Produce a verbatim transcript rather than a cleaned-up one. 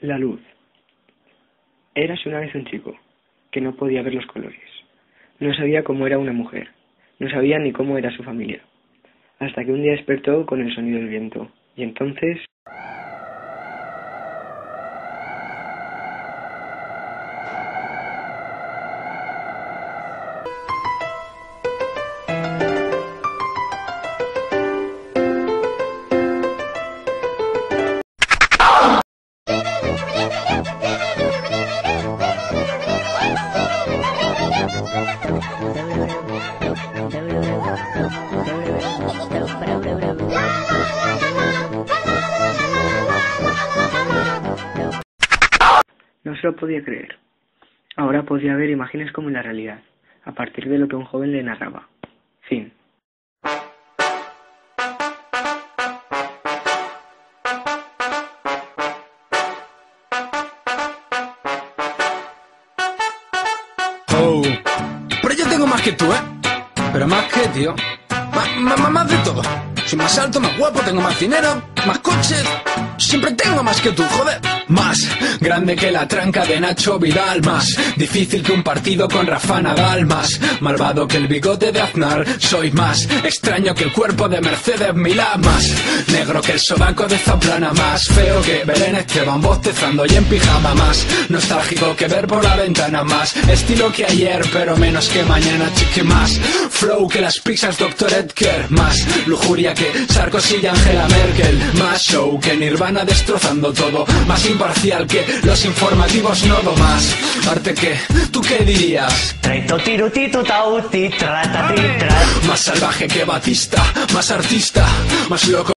La luz. Érase una vez un chico que no podía ver los colores. No sabía cómo era una mujer. No sabía ni cómo era su familia. Hasta que un día despertó con el sonido del viento. Y entonces... No se lo podía creer. Ahora podía ver imágenes como en la realidad, a partir de lo que un joven le narraba. Fin. Oh, pero yo tengo más que tú, ¿eh? Pero más que, tío. Más, más, más de todo. Soy más alto, más guapo, tengo más dinero, más coches. Siempre tengo más que tú, joder. Más grande que la tranca de Nacho Vidal. Más difícil que un partido con Rafa Nadal. Más malvado que el bigote de Aznar. Soy más extraño que el cuerpo de Mercedes Milá. Más negro que el sobaco de Zaplana. Más feo que Belén Esteban bostezando y en pijama. Más nostálgico que ver por la ventana. Más estilo que ayer pero menos que mañana, chique. Más flow que las pizzas doctor Edgar. Más lujuria que Sarkozy y Angela Merkel. Más show que Nirvana destrozando todo. Más imparcial que los informativos Nodo. Más arte que, ¿tú qué dirías? Más salvaje que Batista. Más artista, más loco